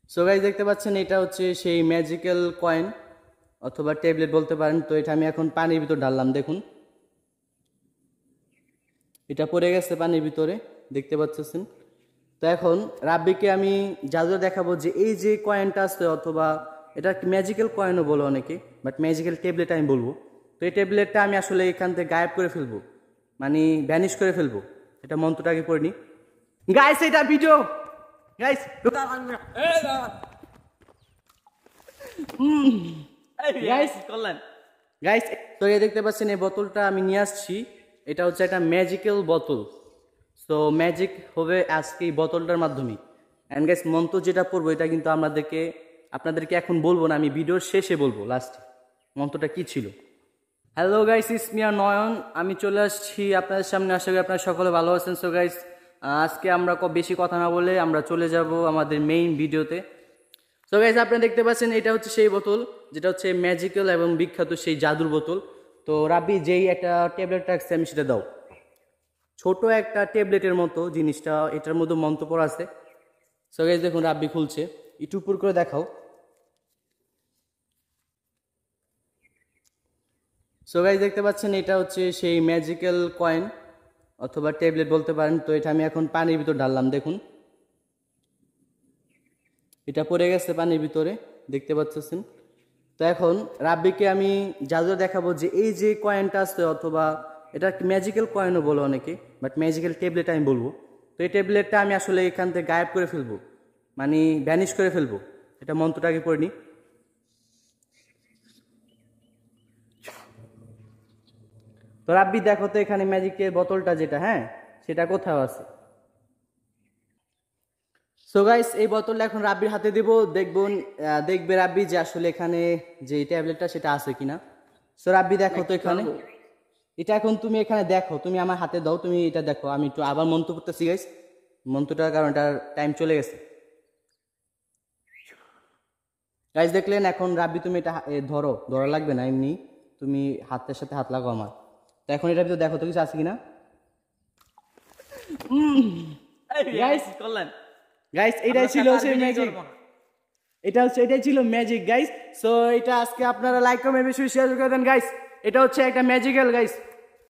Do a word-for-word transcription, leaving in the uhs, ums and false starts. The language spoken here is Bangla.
সো গাইস দেখতে পাচ্ছেন এটা হচ্ছে সেই ম্যাজিক্যাল কয়েন অথবা ট্যাবলেট বলতে পারেন। তো এটা আমি এখন পানির ভিতর ঢাললাম, দেখুন এটা পড়ে গেছে পানির ভিতরে, দেখতে পাচ্ছেন। তো এখন রাব্বিকে আমি জাদু দেখাবো যে এই যে কয়েনটা আছে, অথবা এটা ম্যাজিক্যাল কয়েনও বলো অনেকে, বাট ম্যাজিক্যাল ট্যাবলেট আমি বলবো। তো এই ট্যাবলেটটা আমি আসলে এখান থেকে গায়েব করে ফেলবো, মানে ভ্যানিশ করে ফেলবো। এটা মন্ত্রটা আগে পড়ে নি গাইস, এটা ভিডিও গাইস গাইস করলেন গাইস। তো এই দেখতে পাচ্ছেন এই বোতলটা আমি নিয়ে আসছি, এটা হচ্ছে একটা ম্যাজিক্যাল বোতল। সো ম্যাজিক হবে আজকে এই বোতলটার মাধ্যমে। অ্যান্ড গাইস মন্ত্র যেটা পড়বো এটা কিন্তু আমাদেরকে আপনাদেরকে এখন বলবো না, আমি ভিডিওর শেষে বলবো লাস্টে মন্ত্রটা কি ছিল। হ্যালো গাইস, ইসমিয়া নয়ন, আমি চলে আসছি আপনাদের সামনে। আশা করি আপনারা সকলে ভালো আছেন। সো গাইস আজকে আমরা বেশি কথা না বলে আমরা চলে যাব আমাদের মেইন ভিডিওতে। সো গাইস আপনারা দেখতে পাচ্ছেন এটা হচ্ছে সেই বোতল যেটা হচ্ছে ম্যাজিক্যাল এবং বিখ্যাত সেই জাদুর বোতল। তো রাব্বি যেই একটা ট্যাবলেট রাখছে আমি সেটা দাও। ছোট একটা ট্যাবলেটের মতো জিনিসটা, এটার মধ্যে মন্ত্র পড়া আছে। সো গাইস দেখুন রাব্বি খুলছে, একটু উপর করে দেখাও। সো গাইস দেখতে পাচ্ছেন এটা হচ্ছে সেই ম্যাজিক্যাল কয়েন অথবা ট্যাবলেট বলতে পারেন। তো এটা আমি এখন পানির ভিতর ঢাললাম, দেখুন এটা পড়ে গেছে পানির ভিতরে, দেখতে পাচ্ছেন। তো এখন রাব্বিকে আমি জাদু দেখাবো যে এই যে কয়েনটা আছে, অথবা এটা ম্যাজিক্যাল কয়েনও বলো অনেকে, বাট ম্যাজিক্যাল ট্যাবলেট আমি বলবো। তো এই ট্যাবলেটটা আমি আসলে এখান থেকে গায়েব করে ফেলবো, মানে ভ্যানিশ করে ফেলবো। এটা মন্ত্রটা আগে পড়ে নি। তো রাব্বি দেখো তো এখানে ম্যাজিকের বোতলটা যেটা, হ্যাঁ সেটা কোথাও আছে। সো গাইস এই বোতলটা এখন রাব্বির হাতে দেবো, দেখবো দেখবে রাব্বি যে আসলে এখানে যে ট্যাবলেটটা সেটা আছে কিনা। সো রাব্বি দেখো তো এখানে, এটা এখন তুমি এখানে দেখো, তুমি আমার হাতে দাও, তুমি এটা দেখো। আমি একটু আবার মন্ত্র করতেছি গাইস, মন্ত্রটার কারণ এটার টাইম চলে গেছে। গাইস দেখলেন, এখন রাব্বি তুমি এটা ধরো, ধরা লাগবে না, এমনি তুমি হাতের সাথে হাত লাগাও আমার। তো এখন এটা ভিতরে দেখো তো কিছু আছে কিনা। গাইস করলেন গাইস, এটাই ছিল সেই ম্যাজিক, এটা হচ্ছে এটাই ছিল ম্যাজিক গাইস। সো এটা আজকে আপনারা লাইক কমেন্ট বেশি শেয়ার করে দেন গাইস। এটা হচ্ছে একটা ম্যাজিক্যাল গাইস।